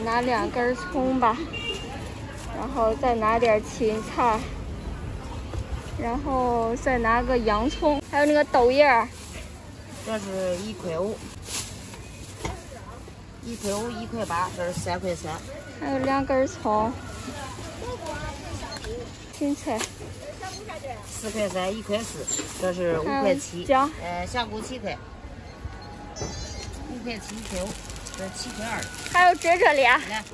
拿2根葱吧，然后再拿点芹菜，然后再拿个洋葱，还有那个豆叶儿。 这是1块5，1块5、1块8，这是3块3。 还有2根葱，芹菜。 4块3、1块4，这是5块7。 姜， 香菇7块，5块7、1块5，这是7块2。 还有这里啊。 来，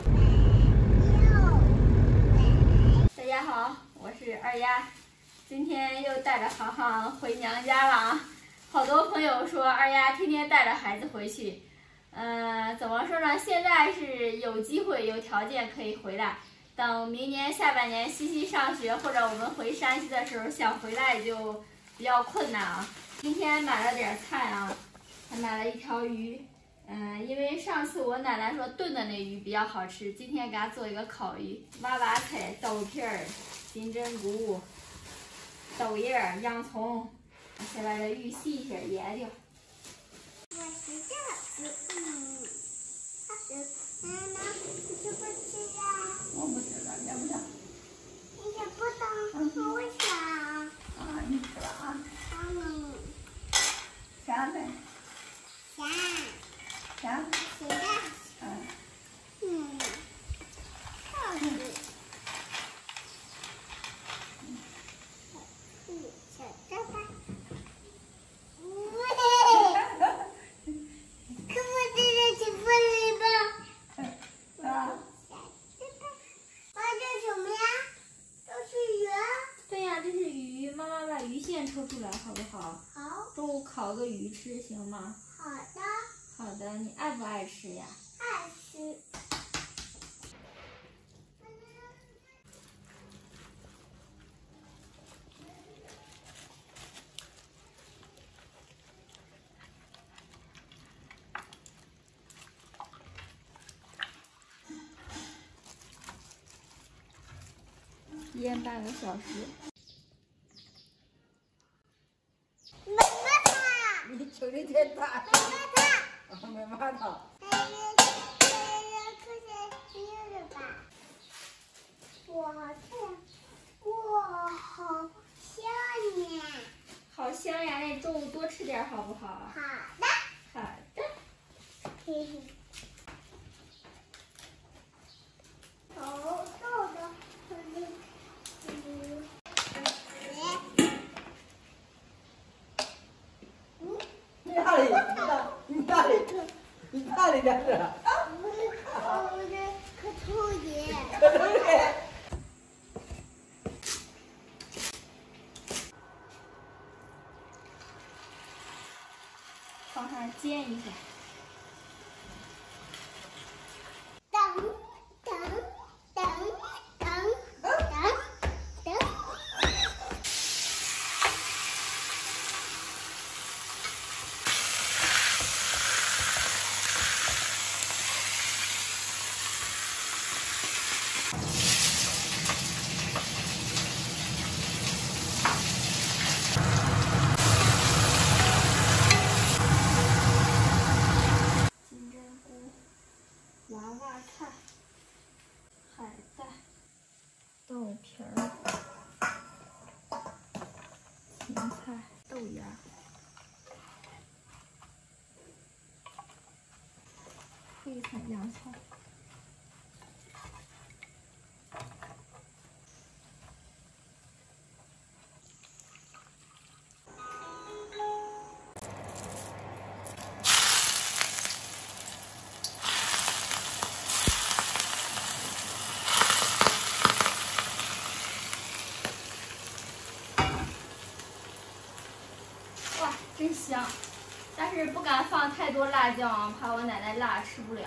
大家好，我是二丫，今天又带着航航回娘家了啊！好多朋友说二丫天天带着孩子回去，怎么说呢？现在是有机会、有条件可以回来。 等明年下半年西西上学，或者我们回山西的时候，想回来就比较困难啊。今天买了点菜啊，还买了1条鱼。因为上次我奶奶说炖的那鱼比较好吃，今天给她做一个烤鱼。娃娃菜、豆片儿、金针菇、豆叶儿、洋葱，先把这鱼洗一下腌掉。 我是这个，它是奶奶，你吃不吃呀？ 我不吃了，也不吃。 你也不等，我为啥？ 啊，你吃了啊？ 嗯， 香呗， 香， 香。 是的， 嗯， 好吃。小这吧。可不这个吃不了吧？ 啊。 什么呀？这是鱼。 对呀，这是鱼，妈妈把鱼线抽出来，好不好？ 好。 中午烤个鱼吃行吗？ 好的。 好的，你爱不爱吃呀？ 爱吃。 腌半个小时。 没办法。 你瞅你这大。 没办法。 没办法。 哇，好香呀！ 好香呀！那你中午多吃点好不好？ 好的。 好的。 嘿嘿。好豆的， 你哪里？你哪里？你哪里这是？ 我的可头爷。 可头爷。 往上煎一下。 等等等等等等。 金针菇、娃娃菜、海带、豆皮儿、芹菜、豆芽、烩一层洋葱。哇，真香！但是不敢放太多辣椒啊，怕我奶奶辣吃不了。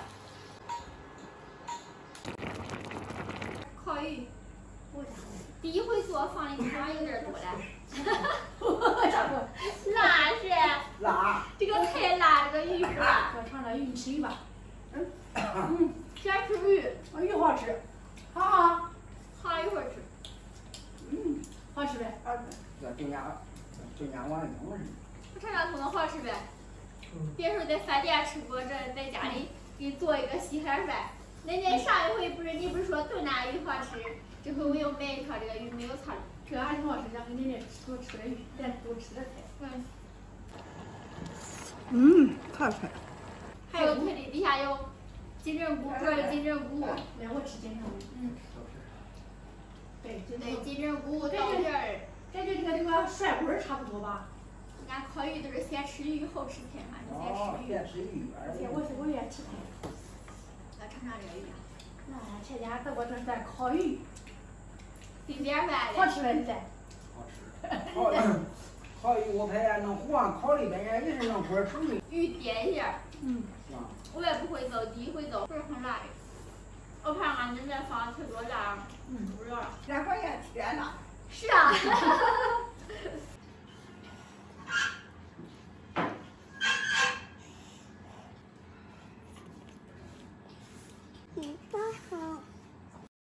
烤鱼，我第一回做放的糖有点多了。辣是？ 辣。 这个太辣，这个鱼是吧？ 我尝尝鱼，你吃鱼吧。 先吃鱼， 鱼好吃。好。 好一会儿吃。 好吃呗。好吃。这这家往用是。 我尝尝可能好吃呗。别说在饭店吃过，这在家里给你做一个稀罕饭。 那年上一回你不是说炖那鱼好吃？这回我又买一条这个鱼没有刺儿。 这个还挺好吃，咱跟奶奶多吃点鱼，咱多吃点菜。太快了。 还有腿里底下有金针菇，主要有金针菇。 来，我吃金针菇。对， 金针菇、豆皮儿。 感觉这个涮味儿差不多吧。 人家烤鱼都是先吃鱼后吃菜嘛，你先吃鱼。 而且我愿意吃菜。 来尝尝这个鱼啊。 那前天在我这儿在烤鱼。 订点饭的。 好吃呗，你在。 好吃。烤鱼我拍呀能黄，烤里边也是能锅吃的。 鱼颠一下。 是我也不会做，第一回做，不是很辣的。我看俺们那放特多辣，不知道了。 然后也甜了。 是啊。 你爸。